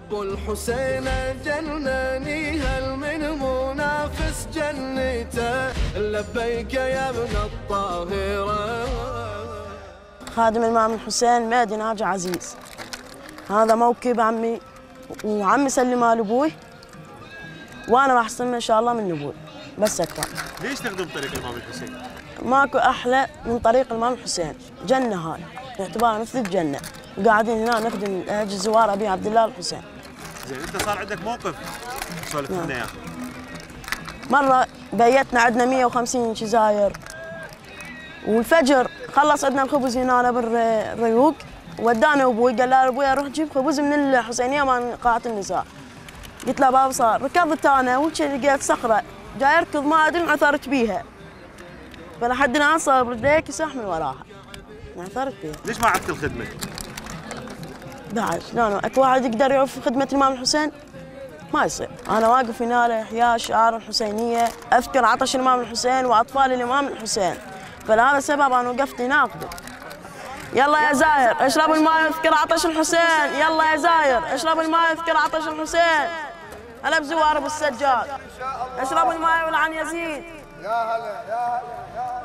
ابو الحسين جنني هل من منافس جنته لبيك يا ابن الطاهره. خادم الإمام الحسين مهدي ناجي عزيز، هذا موكب عمي وعمي سلمها لابوي وانا راح استلمه ان شاء الله من ابوي بس اكثر. ليش تخدم طريق الامام الحسين؟ ماكو احلى من طريق الامام الحسين، جنه هاي باعتبارها مثل الجنه، وقاعدين هنا نخدم اجي زوار ابي عبد الله الحسين. زين انت صار عندك موقف سولف لنا اياه. مره بيتنا عندنا 150 جزاير والفجر خلص عندنا الخبز هنا بالريوق ودانا ابوي قال له ابوي اروح اجيب خبز من الحسينيه مال قاعه النساء. قلت له بابا صار ركضت انا لقيت صخره جاي اركض ما ادري انعثرت بيها فلحد الان صار رجليك يسح من وراها انعثرت بيها. ليش ما عدت الخدمه؟ بعد شلون اكو واحد يقدر يعرف خدمه الامام الحسين؟ ما يصير. انا واقف هنا لاحياء شعار الحسينيه، اذكر عطش الامام الحسين واطفال الامام الحسين، فلهذا السبب انا وقفت هنا اخدم. يلا يا زاير اشرب الماء يذكر عطش الحسين، يلا يا زاير اشرب الماء يذكر عطش الحسين. هلا بزوار ابو السجاد اشرب الماء ولعن يزيد. يا هلا يا هلا يا هلا.